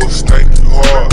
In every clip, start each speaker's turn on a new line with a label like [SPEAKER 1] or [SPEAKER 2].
[SPEAKER 1] gon' stank you hard.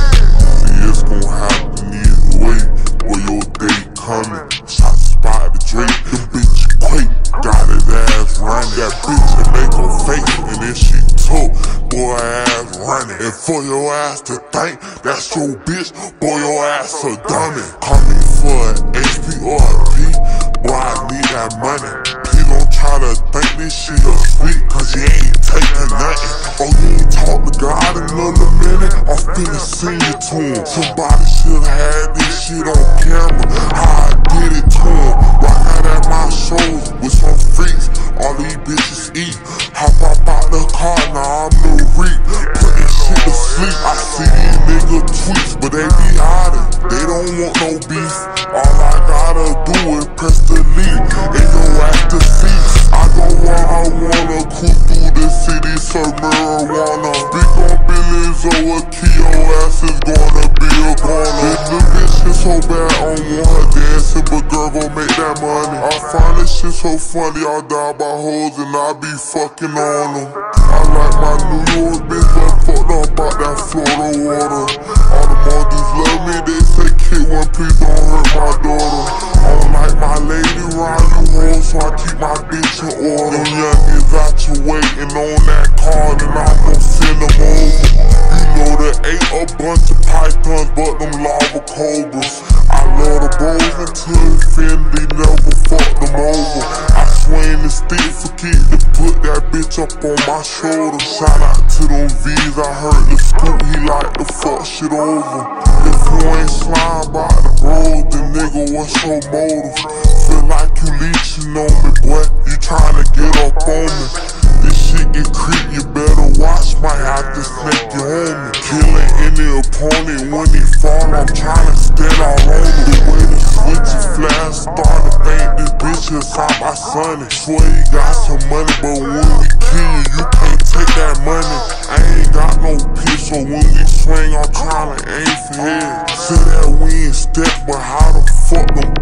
[SPEAKER 1] See, it's gon' happen either way, boy, your day coming. Shot spot the Drake, the bitch quake, got his ass running. That bitch that make her face, and then she took, boy, ass running. And for your ass to think that's your bitch, boy, your ass a dummy. Call me for an HP or a P, boy, I need that money. Please don't try to think this shit a sweet, cause you ain't taking nothing. Oh, you ain't talk to God in another minute, I'm finna sing it to him. Somebody should've had this shit on camera, how I did it to him. Rock out at my shows with some freaks, all these bitches eat. Hop out the car, now I'm the reap, putting shit to sleep. I see these nigga tweets, but they be hiding, they don't want no beef. All I gotta do is press the lead, and your ass to see. I go where I wanna, cool through the city, serve marijuana. Big on billions over key, your ass is gonna be a corner. The bitch is so bad, I don't want her dancing, but girl gon' make that money. I find this shit so funny, I die by hoes and I be fucking on them. I like my New York bitch, but fucked up about that Florida water. All the monkeys love me, they say Kickkone, please don't hurt my daughter. I don't like my lady round you hoes, so I keep my bitch in order. Them youngins out your way and on that card, and I'm gon' send them over. You know they ate a bunch of pythons, but them lava cobras. I love the bros until infinity, never fuck them over. I swing the stick for keep to put that bitch up on my shoulder. Shout out to them V's, I heard the scoop, he like to fuck shit over. If you ain't slime by the bros, then nigga, what's your motive? Feel like you leeching on me, boy, you tryna get up on me. This shit get creep, you better watch, might have to snake your homie. Killing any opponent when he fall, I'm tryna stand all on him. The way the switch is flash, start to think this bitch is out my sonny. Swear you got some money, but when we kill you, you can't take that money. I ain't got no pitch, so when we swing, I'm tryna aim for head. Say that we ain't step, but how the fuck them